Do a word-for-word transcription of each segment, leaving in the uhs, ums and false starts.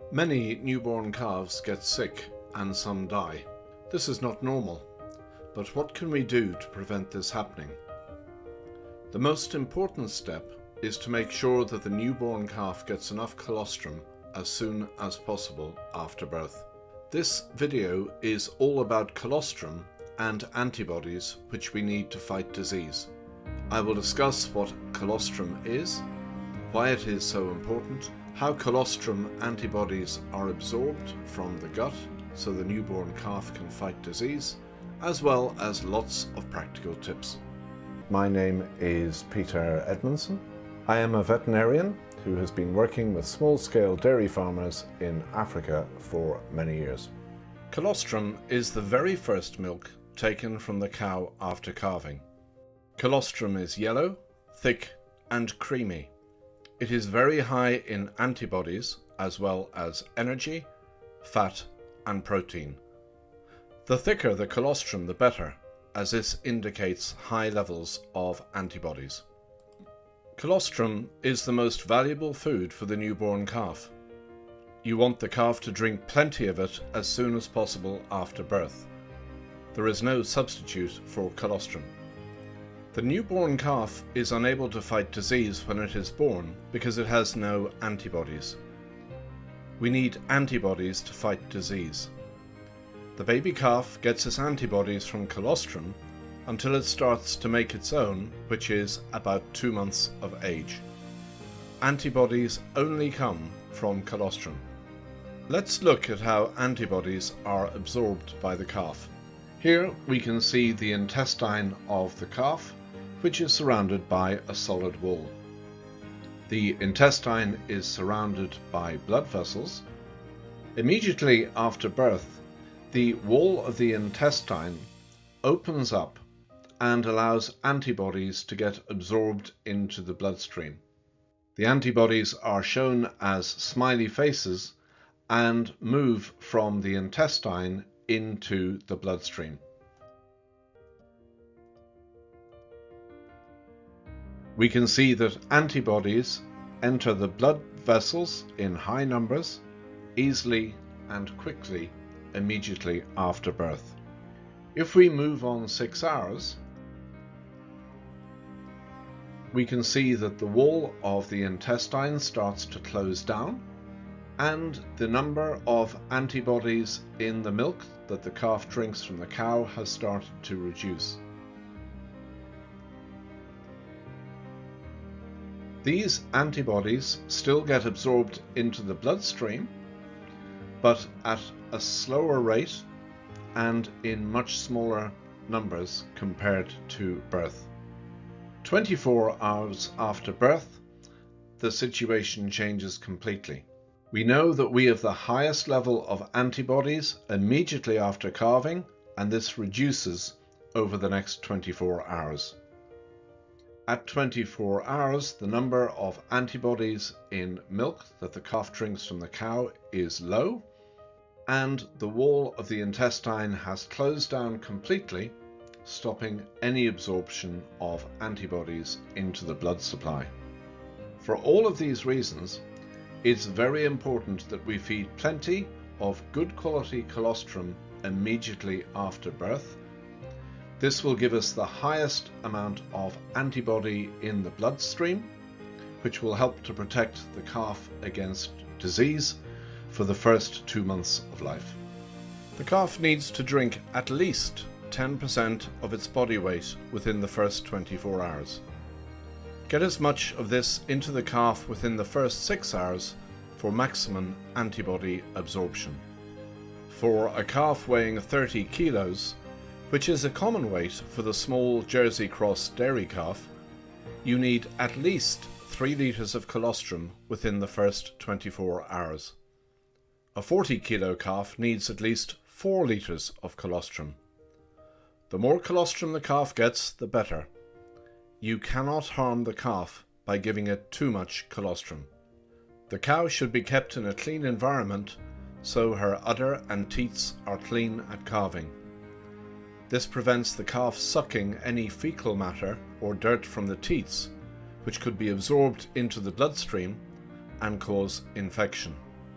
Many newborn calves get sick and some die. This is not normal, but what can we do to prevent this happening? The most important step is to make sure that the newborn calf gets enough colostrum as soon as possible after birth. This video is all about colostrum and antibodies which we need to fight disease. I will discuss what colostrum is, why it is so important, how colostrum antibodies are absorbed from the gut so the newborn calf can fight disease, as well as lots of practical tips. My name is Peter Edmondson. I am a veterinarian who has been working with small-scale dairy farmers in Africa for many years. Colostrum is the very first milk taken from the cow after calving. Colostrum is yellow, thick and creamy. It is very high in antibodies as well as energy, fat and protein. The thicker the colostrum the better, as this indicates high levels of antibodies. Colostrum is the most valuable food for the newborn calf. You want the calf to drink plenty of it as soon as possible after birth. There is no substitute for colostrum. The newborn calf is unable to fight disease when it is born because it has no antibodies. We need antibodies to fight disease. The baby calf gets its antibodies from colostrum until it starts to make its own, which is about two months of age. Antibodies only come from colostrum. Let's look at how antibodies are absorbed by the calf. Here we can see the intestine of the calf, which is surrounded by a solid wall. The intestine is surrounded by blood vessels. Immediately after birth, the wall of the intestine opens up and allows antibodies to get absorbed into the bloodstream. The antibodies are shown as smiley faces and move from the intestine into the bloodstream. We can see that antibodies enter the blood vessels in high numbers, easily and quickly, immediately after birth. If we move on six hours, we can see that the wall of the intestine starts to close down and the number of antibodies in the milk that the calf drinks from the cow has started to reduce. These antibodies still get absorbed into the bloodstream, but at a slower rate and in much smaller numbers compared to birth. twenty-four hours after birth, the situation changes completely. We know that we have the highest level of antibodies immediately after calving, and this reduces over the next twenty-four hours. At twenty-four hours, the number of antibodies in milk that the calf drinks from the cow is low, and the wall of the intestine has closed down completely, stopping any absorption of antibodies into the blood supply. For all of these reasons, it's very important that we feed plenty of good quality colostrum immediately after birth. This will give us the highest amount of antibody in the bloodstream, which will help to protect the calf against disease for the first two months of life. The calf needs to drink at least ten percent of its body weight within the first twenty-four hours. Get as much of this into the calf within the first six hours for maximum antibody absorption. For a calf weighing thirty kilos, which is a common weight for the small Jersey Cross dairy calf, you need at least three litres of colostrum within the first twenty-four hours. A forty kilo calf needs at least four litres of colostrum. The more colostrum the calf gets, the better. You cannot harm the calf by giving it too much colostrum. The cow should be kept in a clean environment so her udder and teats are clean at calving. This prevents the calf sucking any fecal matter or dirt from the teats, which could be absorbed into the bloodstream and cause infection.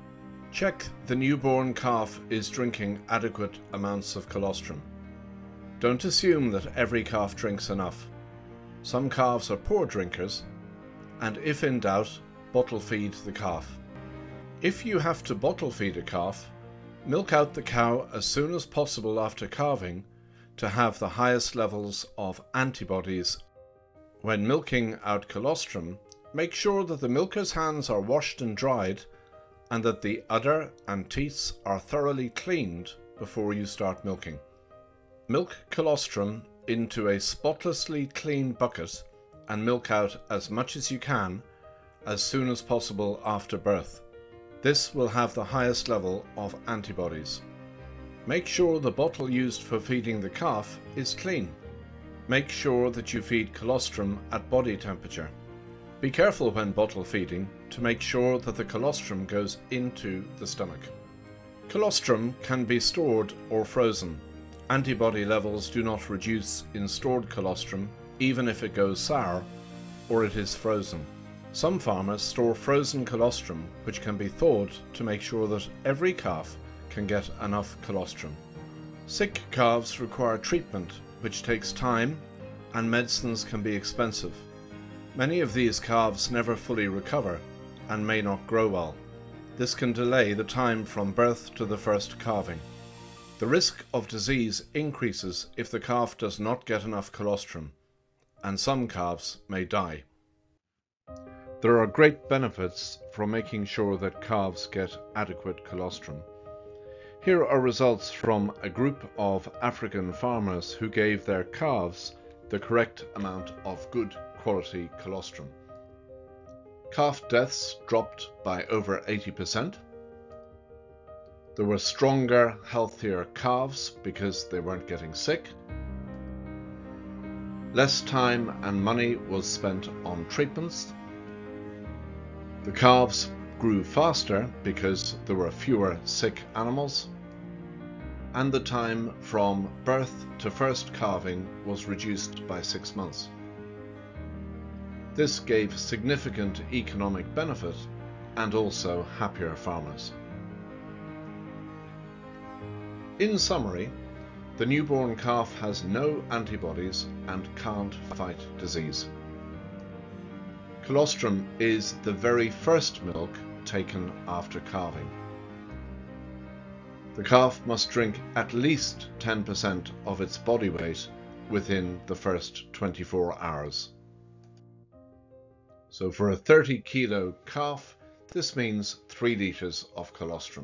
Check the newborn calf is drinking adequate amounts of colostrum. Don't assume that every calf drinks enough. Some calves are poor drinkers, and if in doubt, bottle feed the calf. If you have to bottle feed a calf, milk out the cow as soon as possible after calving to have the highest levels of antibodies. When milking out colostrum, make sure that the milker's hands are washed and dried and that the udder and teats are thoroughly cleaned before you start milking. Milk colostrum into a spotlessly clean bucket and milk out as much as you can as soon as possible after birth. This will have the highest level of antibodies. Make sure the bottle used for feeding the calf is clean. Make sure that you feed colostrum at body temperature. Be careful when bottle feeding to make sure that the colostrum goes into the stomach. Colostrum can be stored or frozen. Antibody levels do not reduce in stored colostrum even if it goes sour or it is frozen. Some farmers store frozen colostrum which can be thawed to make sure that every calf can get enough colostrum. Sick calves require treatment which takes time and medicines can be expensive. Many of these calves never fully recover and may not grow well. This can delay the time from birth to the first calving. The risk of disease increases if the calf does not get enough colostrum, and some calves may die. There are great benefits from making sure that calves get adequate colostrum. Here are results from a group of African farmers who gave their calves the correct amount of good quality colostrum. Calf deaths dropped by over eighty percent. There were stronger, healthier calves because they weren't getting sick. Less time and money was spent on treatments. The calves grew faster because there were fewer sick animals. And the time from birth to first calving was reduced by six months. This gave significant economic benefit and also happier farmers. In summary, the newborn calf has no antibodies and can't fight disease. Colostrum is the very first milk taken after calving. The calf must drink at least ten percent of its body weight within the first twenty-four hours. So for a thirty kilo calf, this means three litres of colostrum.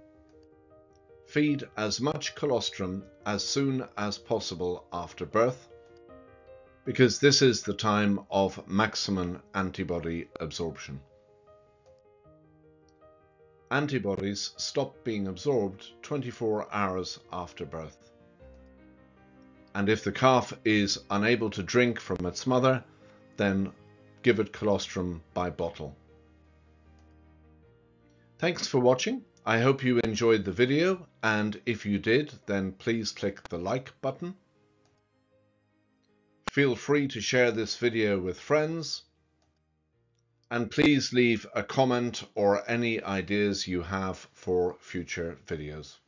Feed as much colostrum as soon as possible after birth, because this is the time of maximum antibody absorption. Antibodies stop being absorbed twenty-four hours after birth. And if the calf is unable to drink from its mother, then give it colostrum by bottle. Thanks for watching. I hope you enjoyed the video, and if you did, then please click the like button. Feel free to share this video with friends. And please leave a comment or any ideas you have for future videos.